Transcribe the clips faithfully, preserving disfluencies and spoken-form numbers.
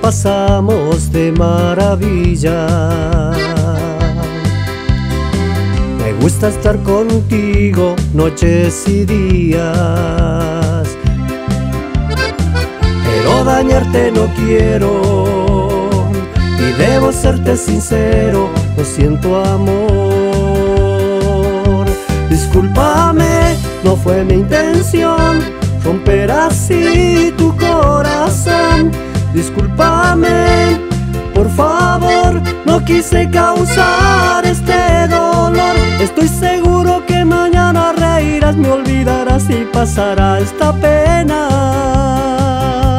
pasamos de maravilla. Me gusta estar contigo noches y días, pero dañarte no quiero y debo serte sincero, lo siento amor. Discúlpame, no fue mi intención romper así tu corazón. Discúlpame, por favor, no quise causar este dolor. Estoy seguro que mañana reirás, me olvidarás y pasará esta pena.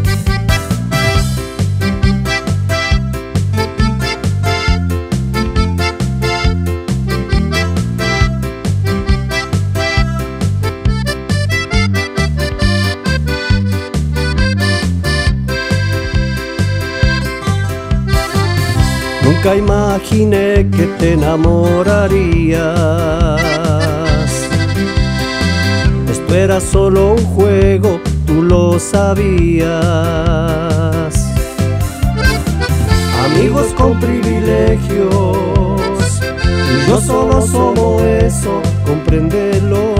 Nunca imaginé que te enamorarías. Esto era solo un juego, tú lo sabías. Amigos con privilegios, tú y yo solo somos eso, compréndelo.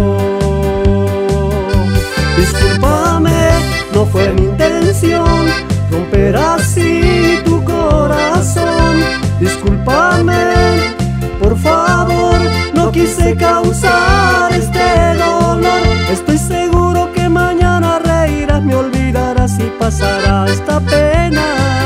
Discúlpame, no fue mi intención romper así tu corazón. Discúlpame, por favor, no quise causar este dolor. Estoy seguro que mañana reirás, me olvidarás y pasará esta pena.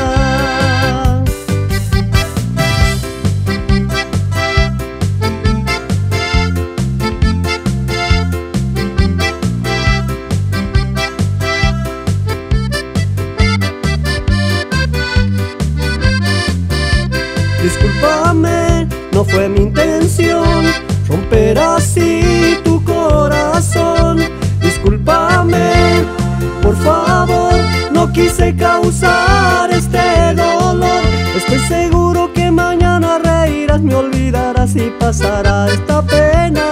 Discúlpame, no fue mi intención romper así tu corazón. Discúlpame, por favor, no quise causar este dolor. Estoy seguro que mañana reirás, me olvidarás y pasará esta pena.